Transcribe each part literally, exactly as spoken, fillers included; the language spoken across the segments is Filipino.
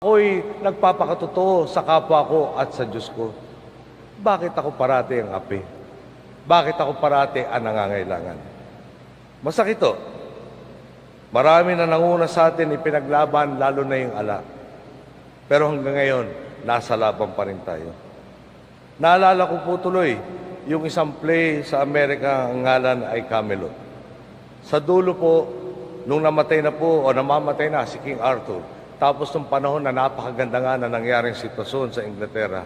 Ako'y nagpapakatotoo sa kapwa ko at sa Diyos ko. Bakit ako parati ang api? Bakit ako parati ang nangangailangan? Masakit to. Marami na nanguna sa atin ipinaglaban, lalo na yung ala. Pero hanggang ngayon, nasa laban pa rin tayo. Naalala ko po tuloy, yung isang play sa Amerika, ang ngalan ay Camelot. Sa dulo po, nung namatay na po o namamatay na si King Arthur, tapos nung panahon na napakaganda nga na nangyaring sitwasyon sa Inglaterra,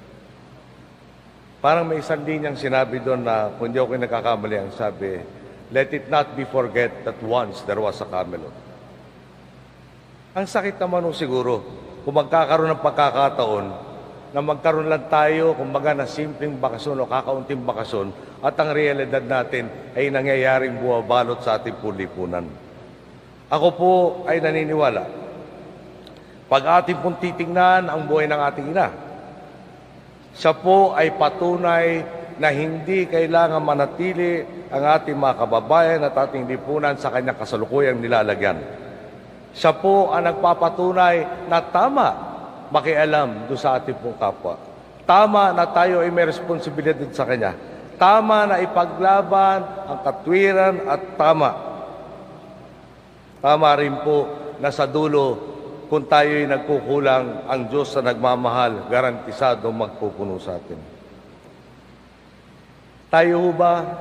parang may isang linyang sinabi doon na, kung di ako nagkakamali, ang sabi, "Let it not be forget that once there was a Camelot." Ang sakit naman nung siguro, kung magkakaroon ng pagkakataon, na magkaroon lang tayo, kumbaga, na simpleng bakasyon o kakaunting bakasyon, at ang realidad natin ay nangyayaring buwabalot sa ating pulipunan. Ako po ay naniniwala, pag ating pong titingnan ang buhay ng ating ina, siya po ay patunay na hindi kailangan manatili ang ating mga kababayan at ating lipunan sa kanyang kasalukuyang nilalagyan. Siya po ang nagpapatunay na tama makialam doon sa ating pong kapwa. Tama na tayo ay may responsibilidad sa kanya. Tama na ipaglaban ang katwiran at tama. Tama rin po na sa dulo, kung tayo'y nagkukulang, ang Diyos na nagmamahal, garantisado magpupuno sa atin. Tayo ba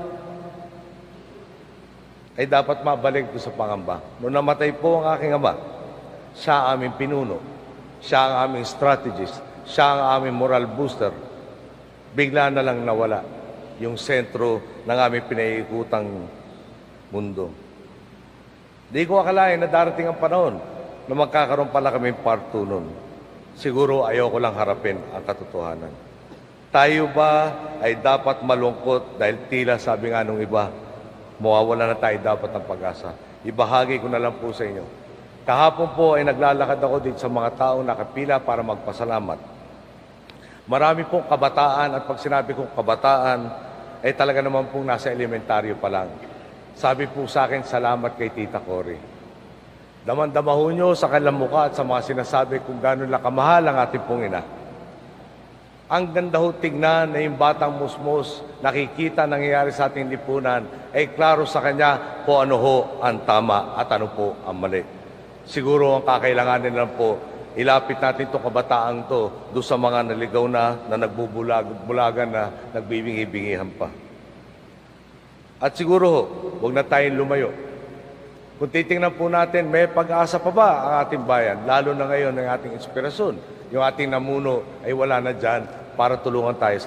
ay dapat mabalik doon sa pangamba? Noong namatay po ang aking ama, siya ang aming pinuno, siya ang aming strategist, siya ang aming moral booster. Bigla na lang nawala yung sentro ng aming pinaiikutang mundo. Di ko akalain na darating ang panahon na magkakaroon pala kami part two nun. Siguro ayoko lang harapin ang katotohanan. Tayo ba ay dapat malungkot dahil tila sabi nga nung iba, mawawala na tayo dapat ng pag-asa. Ibahagi ko na lang po sa inyo. Kahapon po ay naglalakad ako dito sa mga taong nakapila para magpasalamat. Marami pong kabataan at pag sinabi kong kabataan, ay talaga naman pong nasa elementaryo pa lang. Sabi po sa akin, salamat kay Tita Cory. Daman-dama ho nyo sa kanilang mukha at sa mga sinasabi kung gano'n lang kamahal ang ating pong ina. Ang ganda ho tignan na yung batang musmos, nakikita nangyayari sa ating lipunan, ay klaro sa kanya kung ano ho ang tama at ano po ang mali. Siguro ang kakailanganin lang po, ilapit natin itong kabataan to doon sa mga naligaw na, na nagbubulag-bulagan na nagbibingi-bingihan pa. At siguro ho, huwag na tayong lumayo. Kung titingnan po natin, may pag-asa pa ba ang ating bayan? Lalo na ngayon ng ating inspirasyon. Yung ating namuno ay wala na dyan para tulungan tayo sa